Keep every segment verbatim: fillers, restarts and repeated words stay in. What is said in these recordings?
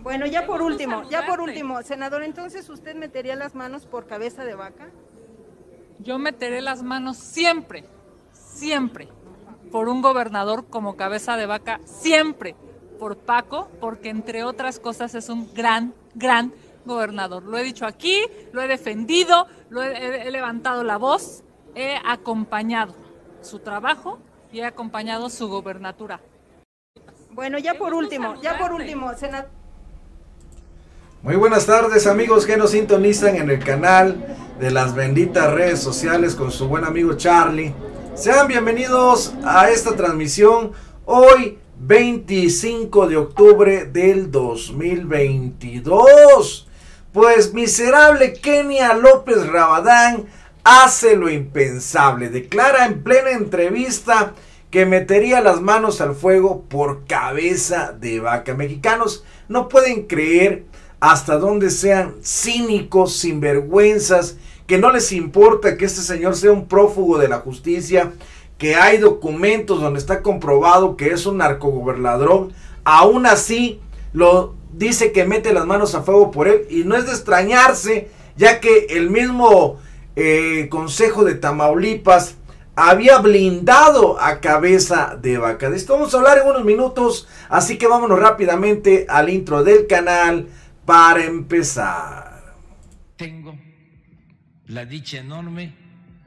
Bueno, ya por último, ya por último, senador, entonces usted metería las manos por cabeza de vaca. Yo meteré las manos siempre, siempre, por un gobernador como cabeza de vaca, siempre por Paco, porque entre otras cosas es un gran, gran gobernador. Lo he dicho aquí, lo he defendido, lo he, he levantado la voz, he acompañado su trabajo y he acompañado su gobernatura. Bueno, ya por último, ya por último, senador. Muy buenas tardes, amigos que nos sintonizan en el canal de las benditas redes sociales con su buen amigo Charlie. Sean bienvenidos a esta transmisión hoy veinticinco de octubre del dos mil veintidós. Pues miserable Kenia López Rabadán hace lo impensable, declara en plena entrevista que metería las manos al fuego por cabeza de vaca. Mexicanos no pueden creer hasta donde sean cínicos, sinvergüenzas, que no les importa que este señor sea un prófugo de la justicia, que hay documentos donde está comprobado que es un narcogobernador, aún así lo dice que mete las manos a fuego por él, y no es de extrañarse, ya que el mismo eh, Consejo de Tamaulipas había blindado a cabeza de vaca. De esto vamos a hablar en unos minutos, así que vámonos rápidamente al intro del canal para empezar. Tengo la dicha enorme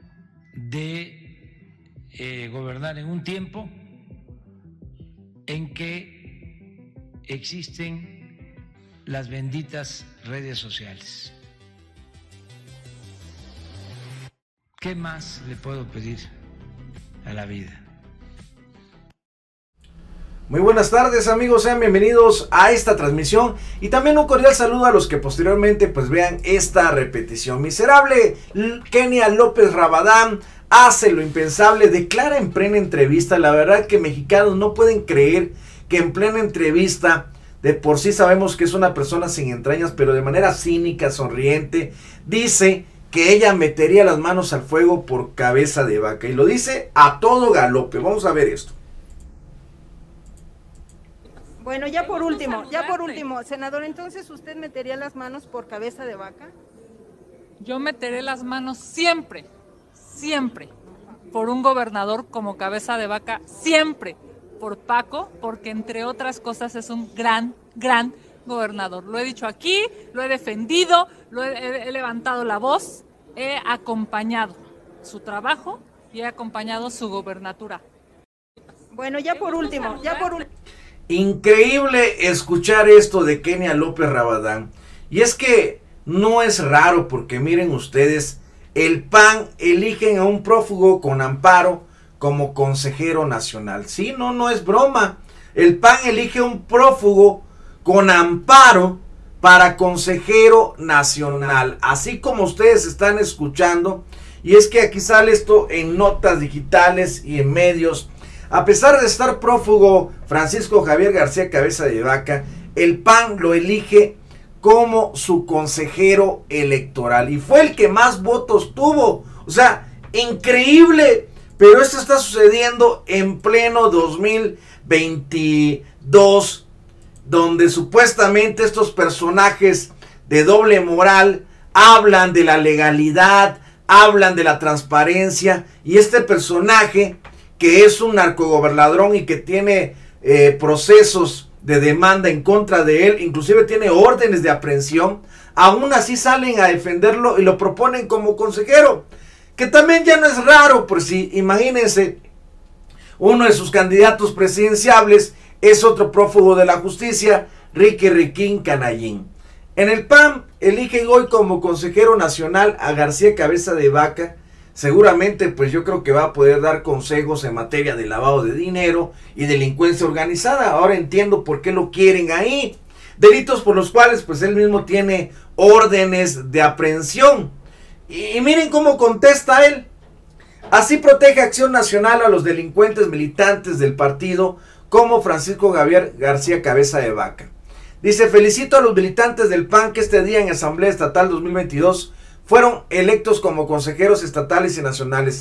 de eh, gobernar en un tiempo en que existen las benditas redes sociales. ¿Qué más le puedo pedir a la vida? Muy buenas tardes, amigos, sean bienvenidos a esta transmisión y también un cordial saludo a los que posteriormente pues vean esta repetición. Miserable Kenia López Rabadán hace lo impensable, declara en plena entrevista. La verdad que mexicanos no pueden creer que en plena entrevista, de por sí sabemos que es una persona sin entrañas, pero de manera cínica, sonriente, dice que ella metería las manos al fuego por cabeza de vaca, y lo dice a todo galope. Vamos a ver esto. Bueno, ya por último, ya por último, senador, entonces usted metería las manos por cabeza de vaca. Yo meteré las manos siempre, siempre, por un gobernador como cabeza de vaca, siempre por Paco, porque entre otras cosas es un gran, gran gobernador. Lo he dicho aquí, lo he defendido, lo he, he, he levantado la voz, he acompañado su trabajo y he acompañado su gobernatura. Bueno, ya por último, ya por último. Increíble escuchar esto de Kenia López Rabadán. Y es que no es raro, porque miren ustedes, el P A N eligen a un prófugo con amparo como consejero nacional. Sí, no, no es broma. El P A N elige a un prófugo con amparo para consejero nacional. Así como ustedes están escuchando. Y es que aquí sale esto en notas digitales y en medios. A pesar de estar prófugo Francisco Javier García Cabeza de Vaca, el P A N lo elige como su consejero electoral y fue el que más votos tuvo. O sea, increíble, pero esto está sucediendo en pleno dos mil veintidós, donde supuestamente estos personajes de doble moral hablan de la legalidad, hablan de la transparencia, y este personaje que es un narcogobernador y que tiene eh, procesos de demanda en contra de él, inclusive tiene órdenes de aprehensión, aún así salen a defenderlo y lo proponen como consejero, que también ya no es raro, por si imagínense, uno de sus candidatos presidenciables es otro prófugo de la justicia, Ricky Riquín Canallín. En el P A N eligen hoy como consejero nacional a García Cabeza de Vaca. Seguramente pues yo creo que va a poder dar consejos en materia de lavado de dinero y delincuencia organizada. Ahora entiendo por qué lo quieren ahí. Delitos por los cuales pues él mismo tiene órdenes de aprehensión. Y, y miren cómo contesta él. Así protege Acción Nacional a los delincuentes militantes del partido como Francisco Javier García Cabeza de Vaca. Dice: felicito a los militantes del P A N que este día en Asamblea Estatal dos mil veintidós fueron electos como consejeros estatales y nacionales.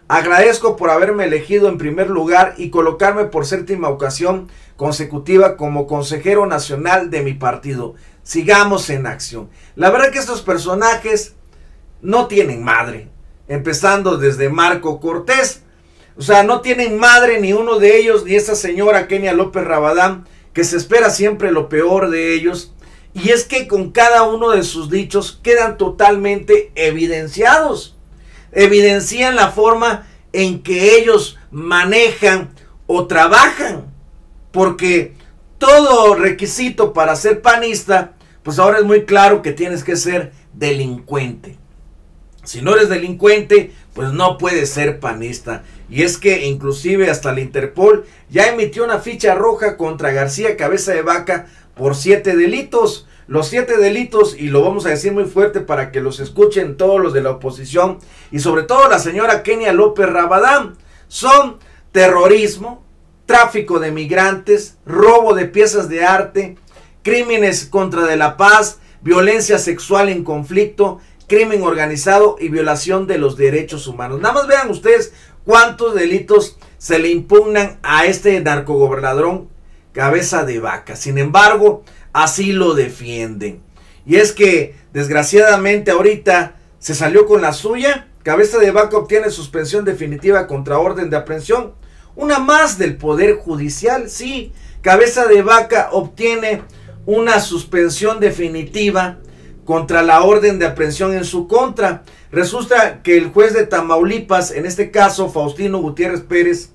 Agradezco por haberme elegido en primer lugar y colocarme por séptima ocasión consecutiva como consejero nacional de mi partido. Sigamos en acción. La verdad que estos personajes no tienen madre, empezando desde Marco Cortés. O sea, no tienen madre ni uno de ellos, ni esa señora Kenia López Rabadán, que se espera siempre lo peor de ellos. Y es que con cada uno de sus dichos quedan totalmente evidenciados. Evidencian la forma en que ellos manejan o trabajan. Porque todo requisito para ser panista, pues ahora es muy claro que tienes que ser delincuente. Si no eres delincuente, pues no puedes ser panista. Y es que inclusive hasta la Interpol ya emitió una ficha roja contra García Cabeza de Vaca por siete delitos. Los siete delitos, y lo vamos a decir muy fuerte para que los escuchen todos los de la oposición, y sobre todo la señora Kenia López Rabadán, son terrorismo, tráfico de migrantes, robo de piezas de arte, crímenes contra de la paz, violencia sexual en conflicto, crimen organizado y violación de los derechos humanos. Nada más vean ustedes cuántos delitos se le impugnan a este narcogobernador Cabeza de Vaca. Sin embargo, así lo defienden. Y es que, desgraciadamente, ahorita se salió con la suya. Cabeza de Vaca obtiene suspensión definitiva contra orden de aprehensión. Una más del Poder Judicial, sí. Cabeza de Vaca obtiene una suspensión definitiva contra la orden de aprehensión en su contra. Resulta que el juez de Tamaulipas, en este caso Faustino Gutiérrez Pérez,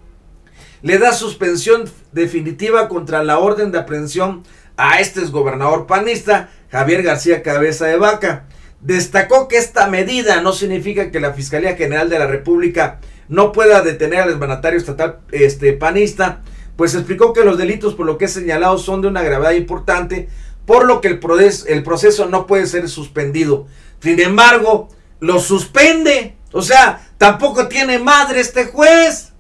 le da suspensión definitiva contra la orden de aprehensión a este exgobernador panista, Javier García Cabeza de Vaca. Destacó que esta medida no significa que la Fiscalía General de la República no pueda detener al exmandatario estatal este, panista, pues explicó que los delitos por lo que es señalado son de una gravedad importante, por lo que el proceso, el proceso no puede ser suspendido. Sin embargo, lo suspende. O sea, tampoco tiene madre este juez.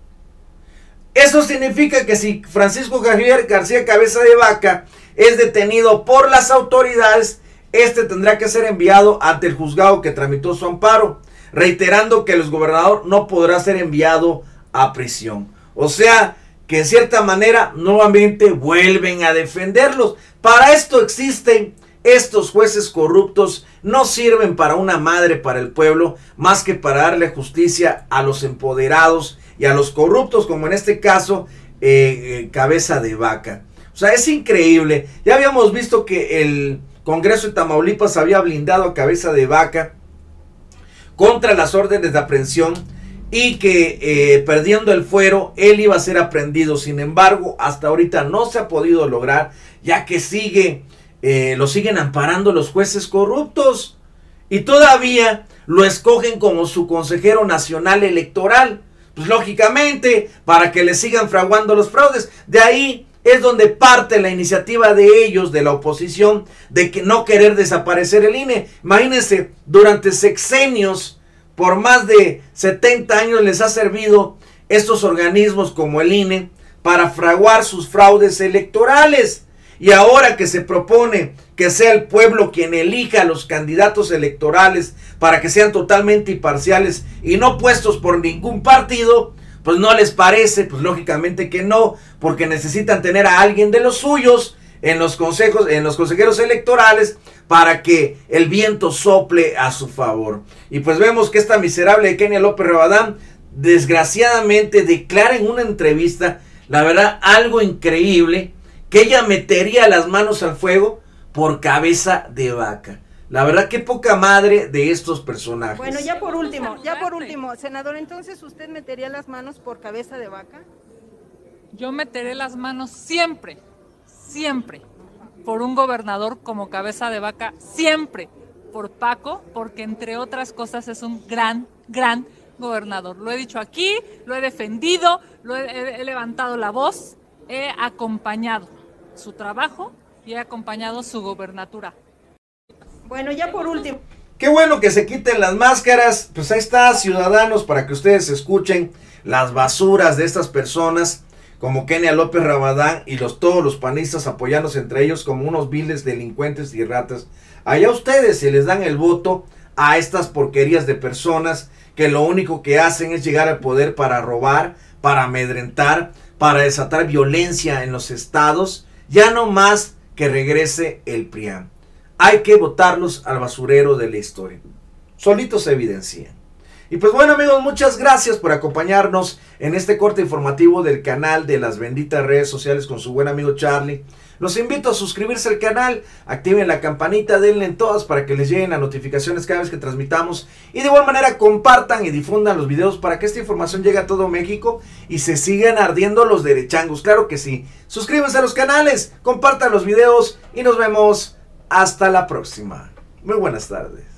Eso significa que si Francisco Javier García Cabeza de Vaca es detenido por las autoridades, este tendrá que ser enviado ante el juzgado que tramitó su amparo, reiterando que el exgobernador no podrá ser enviado a prisión. O sea, que en cierta manera nuevamente vuelven a defenderlos. Para esto existen estos jueces corruptos, no sirven para una madre para el pueblo, más que para darle justicia a los empoderados y a los corruptos, como en este caso eh, eh, Cabeza de Vaca. O sea, es increíble. Ya habíamos visto que el Congreso de Tamaulipas había blindado a Cabeza de Vaca contra las órdenes de aprehensión y que eh, perdiendo el fuero, él iba a ser aprehendido. Sin embargo, hasta ahorita no se ha podido lograr, ya que sigue, eh, lo siguen amparando los jueces corruptos y todavía lo escogen como su consejero nacional electoral. Pues lógicamente, para que le sigan fraguando los fraudes. De ahí es donde parte la iniciativa de ellos, de la oposición, de que no querer desaparecer el I N E. Imagínense, durante sexenios, por más de setenta años les ha servido estos organismos como el I N E para fraguar sus fraudes electorales. Y ahora que se propone que sea el pueblo quien elija a los candidatos electorales para que sean totalmente imparciales y no puestos por ningún partido, pues no les parece. Pues lógicamente que no, porque necesitan tener a alguien de los suyos en los consejos, en los consejeros electorales, para que el viento sople a su favor. Y pues vemos que esta miserable de Kenia López Rabadán, desgraciadamente, declara en una entrevista, la verdad, algo increíble, que ella metería las manos al fuego por Cabeza de Vaca. La verdad, qué poca madre de estos personajes. Bueno, ya por último, ya por último, senador, entonces usted metería las manos por Cabeza de Vaca. Yo meteré las manos siempre, siempre, por un gobernador como Cabeza de Vaca, siempre, por Paco, porque entre otras cosas es un gran, gran gobernador. Lo he dicho aquí, lo he defendido, lo he, he, he levantado la voz, he acompañado su trabajo y he acompañado su gobernatura. Bueno, ya por último. Qué bueno que se quiten las máscaras. Pues ahí está, ciudadanos, para que ustedes escuchen las basuras de estas personas como Kenia López Rabadán y los, todos los panistas apoyándose entre ellos como unos viles delincuentes y ratas. Allá ustedes se les dan el voto a estas porquerías de personas que lo único que hacen es llegar al poder para robar, para amedrentar, para desatar violencia en los estados. Ya no más que regrese el P R I A N. Hay que botarlos al basurero de la historia. Solitos se evidencian. Y pues bueno, amigos, muchas gracias por acompañarnos en este corte informativo del canal de las benditas redes sociales con su buen amigo Charlie. Los invito a suscribirse al canal, activen la campanita, denle en todas para que les lleguen las notificaciones cada vez que transmitamos. Y de igual manera compartan y difundan los videos para que esta información llegue a todo México y se sigan ardiendo los derechangos. Claro que sí. Suscríbanse a los canales, compartan los videos y nos vemos hasta la próxima. Muy buenas tardes.